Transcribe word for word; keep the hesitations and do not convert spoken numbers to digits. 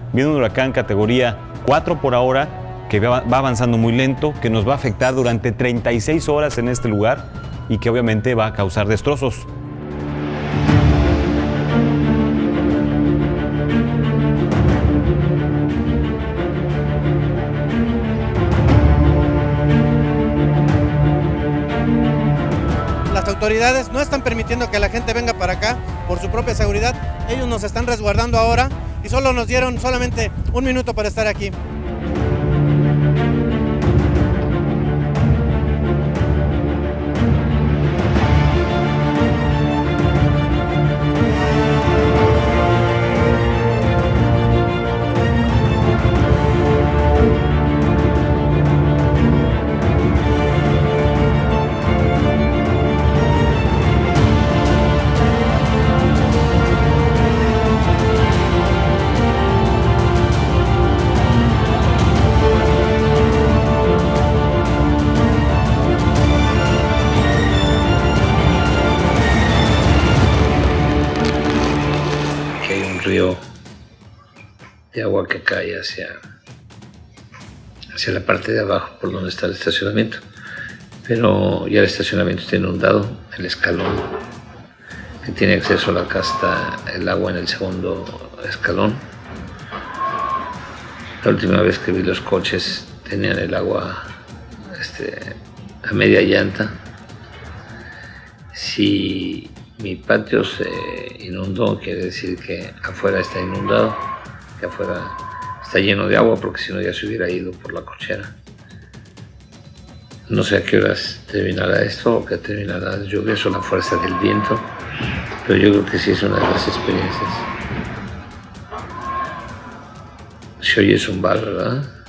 Viene un huracán categoría cuatro por ahora, que va avanzando muy lento, que nos va a afectar durante treinta y seis horas en este lugar y que obviamente va a causar destrozos. Las autoridades no están permitiendo que la gente venga para acá por su propia seguridad. Ellos nos están resguardando ahora y solo nos dieron solamente un minuto para estar aquí. Río de agua que cae hacia, hacia la parte de abajo por donde está el estacionamiento, pero ya el estacionamiento está inundado. El escalón que tiene acceso a la casa está el agua en el segundo escalón. La última vez que vi los coches tenían el agua este, a media llanta. Si mi patio se inundó, quiere decir que afuera está inundado, que afuera está lleno de agua, porque si no ya se hubiera ido por la cochera. No sé a qué horas terminará esto, o que terminará las lluvias o la fuerza del viento, pero yo creo que sí es una de las experiencias. Se oye zumbar, ¿verdad?